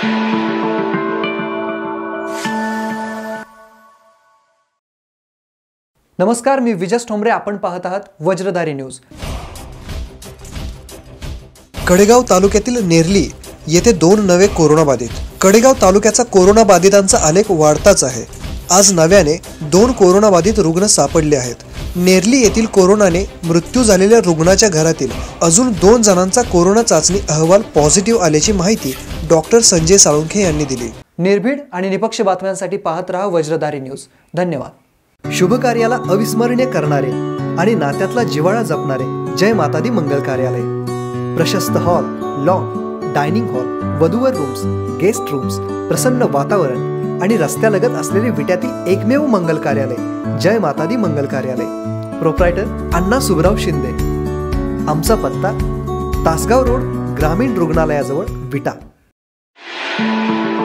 नमस्कार, मी विजस ठोंबरे. आपण पाहत आहात वज्रधारी न्यूज. कडेगाव तालुक्यातील नेरली येथे 2 नवे कोरोनाबाधित. कडेगाव तालुक्याचा कोरोनाबाधितांचा आलेख वाढताच आहे. आज नव्याने 2 कोरोनाबाधित रुग्ण सापडले आहेत. नेरली येथील कोरोनाने मृत्यू झालेल्या रुग्णाच्या घरातील अजून 2 जणांचा कोरोना चाचणी अहवाल पॉझिटिव्ह आल्याची माहिती डॉक्टर संजय साळुंखे यांनी दिली. निर्भीड आणि निपक्ष बातम्यांसाठी पाहत रहा वज्रधारी न्यूज. धन्यवाद. शुभ कार्याला अविस्मरणीय करणारे आणि नात्यातला जिव्हाळा जपणारे जय मातादी मंगल कार्यालय. प्रशस्त हॉल, लॉन, डायनिंग हॉल, वधूवर रूम्स, गेस्ट रूम्स, प्रसन्न वातावरण आणि रस्त्यालगत असलेले विट्यातील एकमेव मंगल कार्यालय जय मातादी मंगल कार्यालय. प्रोप्रायटर अण्णा सुबराव शिंदे. आमचा पत्ता तासगाव रोड, ग्रामीण रुग्णालयाजवळ, विटा.